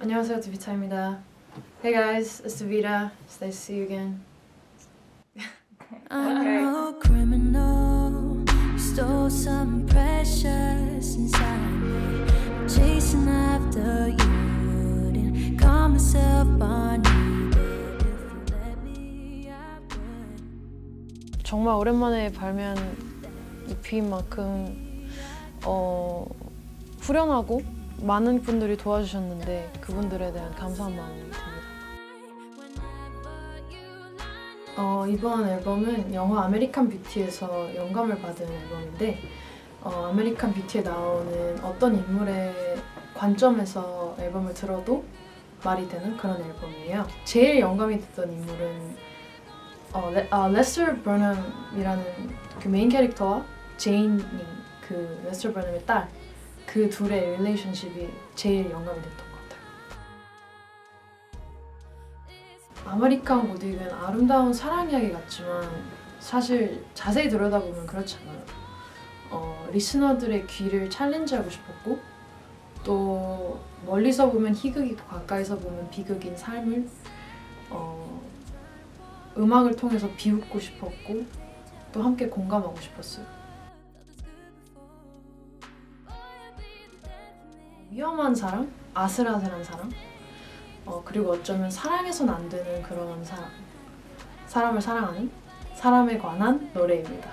안녕하세요, 두비타입니다. Hey guys, it's Davita. It's nice to see you again. I'm a criminal. You stole something precious inside me. I'm chasing after you. Didn't call myself on you, but if you let me, I would. 정말 오랜만에 발매한 EP인 만큼 후련하고 많은 분들이 도와주셨는데 그분들에 대한 감사한 마음이 듭니다. 이번 앨범은 영화 아메리칸 뷰티에서 영감을 받은 앨범인데 아메리칸 뷰티에 나오는 어떤 인물의 관점에서 앨범을 들어도 말이 되는 그런 앨범이에요. 제일 영감이 됐던 인물은 레스터 버넘이라는 그 메인 캐릭터와 제인이 그 레스터 버넘의 딸, 그 둘의 릴레이션십이 제일 영감이 됐던 것 같아요. 아메리칸 고딕은 아름다운 사랑 이야기 같지만 사실 자세히 들여다보면 그렇지 않아요. 리스너들의 귀를 챌린지하고 싶었고 또 멀리서 보면 희극이고 가까이서 보면 비극인 삶을 음악을 통해서 비웃고 싶었고 또 함께 공감하고 싶었어요. 위험한 사랑, 아슬아슬한 사랑, 그리고 어쩌면 사랑해선 안 되는 그런 사람, 사람을 사랑하는 사람에 관한 노래입니다.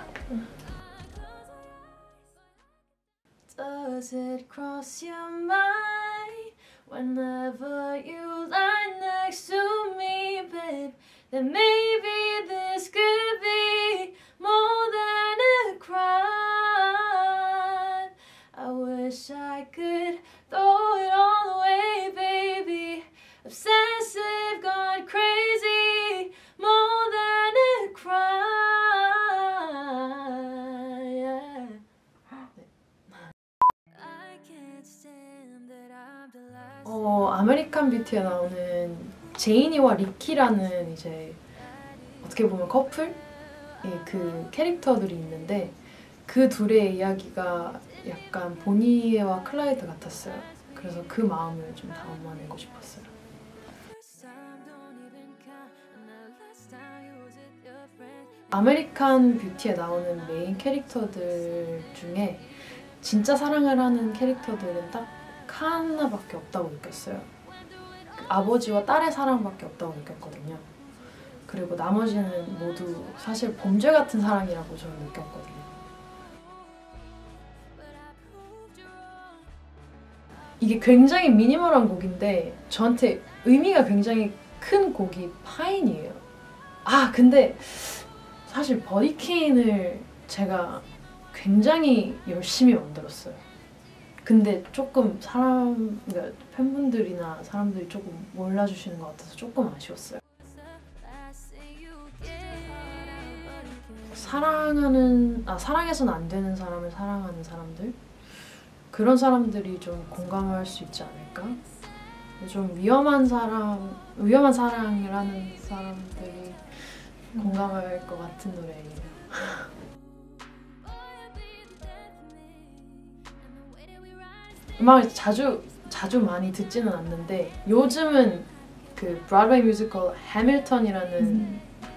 Does it cross your mind whenever you lie next to me, babe, that maybe this could be more than a crime? I wish I could throw it all away, baby. Obsessive, gone crazy, more than a crime. Yeah. 아메리칸 뷰티에 나오는 제이니와 리키라는 이제 어떻게 보면 커플? 그 캐릭터들이 있는데 그 둘의 이야기가 약간 보니와 클라이드 같았어요. 그래서 그 마음을 좀 담아내고 싶었어요. 아메리칸 뷰티에 나오는 메인 캐릭터들 중에 진짜 사랑을 하는 캐릭터들은 딱 하나밖에 없다고 느꼈어요. 그 아버지와 딸의 사랑밖에 없다고 느꼈거든요. 그리고 나머지는 모두 사실 범죄 같은 사랑이라고 저는 느꼈거든요. 이게 굉장히 미니멀한 곡인데 저한테 의미가 굉장히 큰 곡이 파인이에요. 근데 사실 버디케인을 제가 굉장히 열심히 만들었어요. 근데 조금 그러니까 팬분들이나 사람들이 조금 몰라주시는 것 같아서 조금 아쉬웠어요. 사랑해서는 안 되는 사람을 사랑하는 사람들? 그런 사람들이 좀 공감할 수 있지 않을까? 좀 위험한 사랑을 하는 사람들이 공감할 것 같은 노래예요. 음악을 자주 많이 듣지는 않는데 요즘은 그 브로드웨이 뮤지컬 해밀턴이라는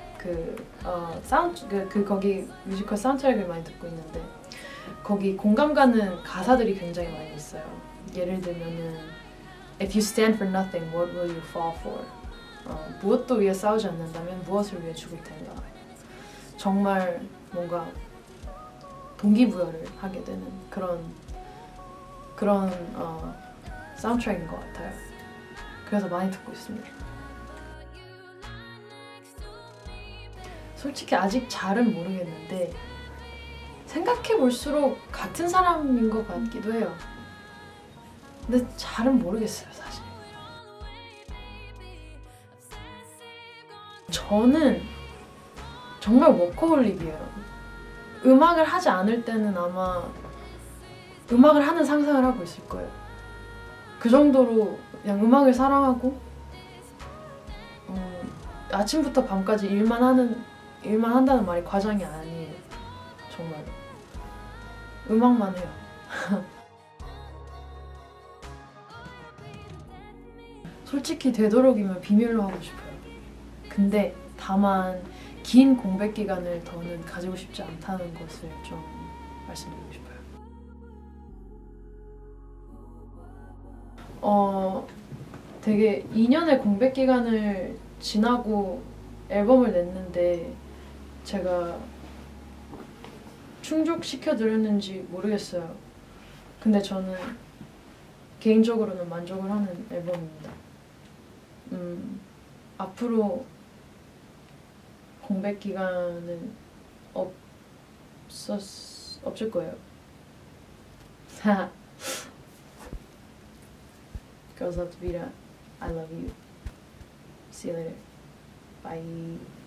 거기 뮤지컬 사운드트랙을 많이 듣고 있는데 거기 공감 가는 가사들이 굉장히 많이 있어요. 예를 들면은 If you stand for nothing, what will you fall for? 무엇도 위해 싸우지 않는다면 무엇을 위해 죽을 텐가? 정말 뭔가 동기부여를 하게 되는 그런 사운드트랙인 것 같아요. 그래서 많이 듣고 있습니다. 솔직히 아직 잘은 모르겠는데 생각해볼수록 같은 사람인 것 같기도 해요. 근데 잘은 모르겠어요, 사실. 저는 정말 워커홀릭이에요. 음악을 하지 않을 때는 아마 음악을 하는 상상을 하고 있을 거예요. 그 정도로 그냥 음악을 사랑하고 아침부터 밤까지 일만 한다는 말이 과장이 아니에요. 정말 음악만 해요. 솔직히 되도록이면 비밀로 하고 싶어요. 근데 다만 긴 공백 기간을 더는 가지고 싶지 않다는 것을 좀 말씀드리고 싶어요. 되게 2년의 공백 기간을 지나고 앨범을 냈는데 제가 충족시켜드렸는지 모르겠어요. 근데 저는 개인적으로는 만족을 하는 앨범입니다. 앞으로 공백 기간은 없을 거예요. Girls Love to Beat Up. I love you. See you later. Bye.